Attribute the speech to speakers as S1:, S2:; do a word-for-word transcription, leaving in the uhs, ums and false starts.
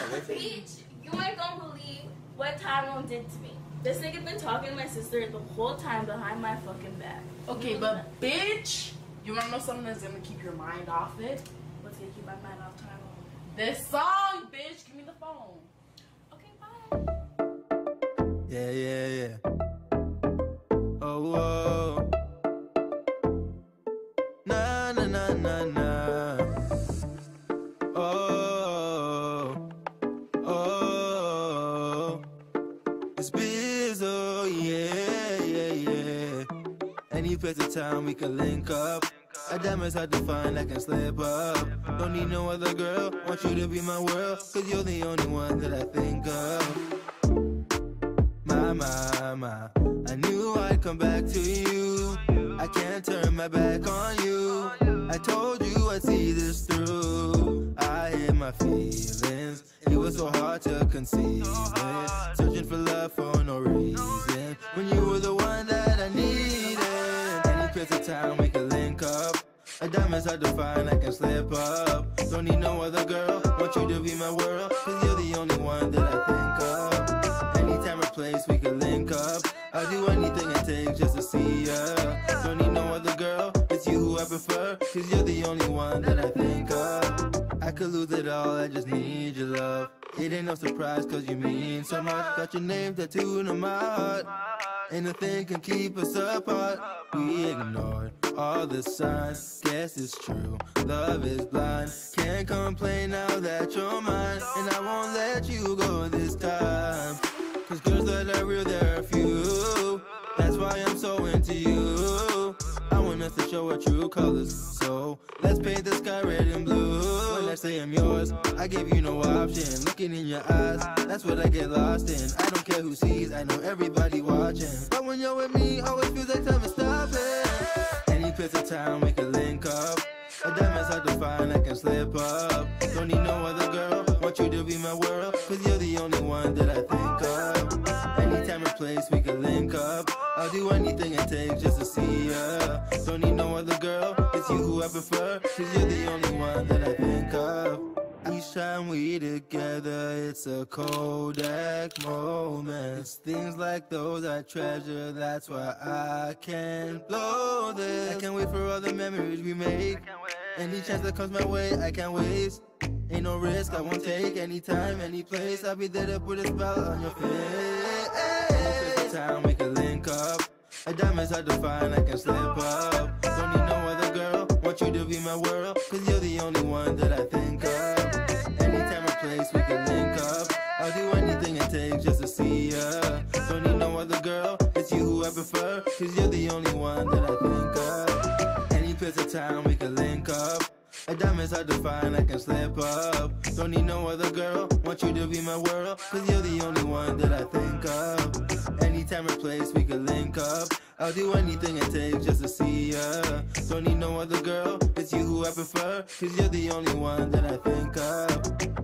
S1: Peach, you ain't gonna believe what Tyrone did to me. This nigga been talking to my sister the whole time behind my fucking back.
S2: Okay, but bitch, you wanna know something that's gonna keep your mind off it?
S1: What's gonna keep my mind off Tyrone?
S2: This song, bitch. Give me the phone.
S1: Okay, bye.
S3: Yeah, yeah, yeah. Oh, whoa. Na, na, na, na, na. Oh, oh. It's Bizzle, yeah, yeah, yeah. Any place of time we can link up. A diamond's hard to find, I can slip up. Don't need no other girl, want you to be my world. Cause you're the only one that I think of. My, my, my, I knew I'd come back to you. I can't turn my back on you. I told you I'd see this through. I hid my feelings, it was so hard to conceal it. Searching for love for no reason, when you were the one that I needed. Any place of time we can link up. A diamond's hard to find, I can slip up. Don't need no other girl, want you to be my world. Cause you're the only one that I think of. Anytime or place we can link up. I'll do anything it takes just to see ya. Don't need no other girl, it's you who I prefer. Cause you're the only one that I think of. I could lose it all, I just need your love. It ain't no surprise cause you mean so much. Got your name tattooed on my heart. Ain't nothing can keep us apart. We ignored all the signs, guess it's true, love is blind. Can't complain now that you're mine. And I won't let you go this time. Cause girls that are real, there are few. That's why I'm so into you. I want us to show our true colors. So let's paint the sky red and blue. When I say I'm yours, I give you no option. Looking in your eyes, that's what I get lost in. I don't care who sees, I know everybody watching. But when you're with me, always feels like time is stopping. Any place of time we can link up. A diamond's hard to find, I can slip up. Don't need no other girl, want you to be my world. Cause you're the only one that I think of. Anytime or place we can link up. I'll do anything it takes just to see ya. Don't need no other girl, it's you who I prefer. Cause you're the only one that I think of. Each time we together, it's a Kodak moment. It's things like those I treasure, that's why I can't blow this. I can't wait for all the memories we make. Any chance that comes my way, I can't waste. Ain't no risk, I won't take. Anytime, any place, I'll be there to put a spell on your face. Any time we can link up. A diamond's hard to find, I can slip up. Don't need no other girl, want you to be my world. Cause you're the only one that I think of. Anytime or place we can link up. I'll do anything it takes just to see ya. Don't need no other girl, it's you who I prefer. Cause you're the only one that I think of. Any place or time we can link up. A diamond's hard to find, I can slip up. Don't need no other girl, want you to be my world. Cause you're the only one that I think of. Anytime or place we can link up. I'll do anything it takes just to see ya. Don't need no other girl, it's you who I prefer. Cause you're the only one that I think of.